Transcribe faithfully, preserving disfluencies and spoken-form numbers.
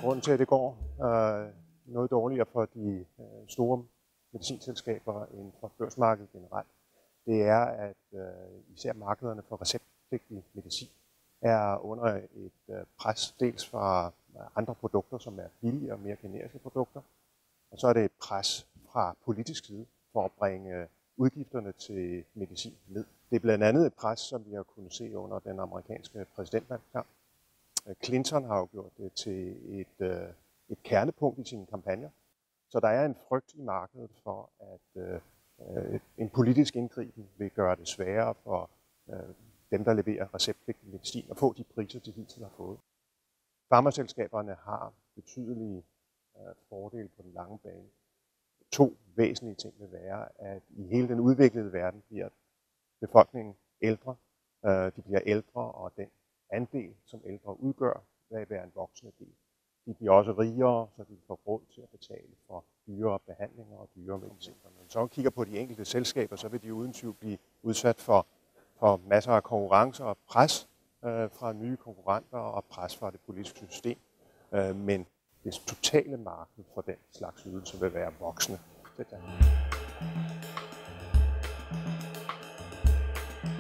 grunden til, at det går øh, noget dårligere for de øh, store medicinselskaber end for børsmarkedet generelt, det er, at øh, især markederne for receptpligtig medicin er under et øh, pres, dels fra andre produkter, som er billigere og mere generiske produkter, og så er det et pres fra politisk side for at bringe udgifterne til medicin ned. Det er blandt andet et pres, som vi har kunnet se under den amerikanske præsidentvalgkamp. Clinton har jo gjort det til et, et kernepunkt i sine kampagner, så der er en frygt i markedet for, at øh, en politisk indgriben vil gøre det sværere for øh, dem, der leverer receptpligtig medicin, at få de priser, de hidtil har fået. Farmaselskaberne har betydelige øh, fordele på den lange bane. To væsentlige ting vil være, at i hele den udviklede verden bliver befolkningen ældre. Øh, de bliver ældre, og den andel, som ældre udgør, vil være en voksende del. De bliver også rigere, så de får råd til at betale for dyrere behandlinger og dyrere mediciner. Når man så kigger på de enkelte selskaber, så vil de uden tvivl blive udsat for, for masser af konkurrence og pres øh, fra nye konkurrenter og pres fra det politiske system. Øh, men det totale marked for den slags ydelse vil være voksende. Det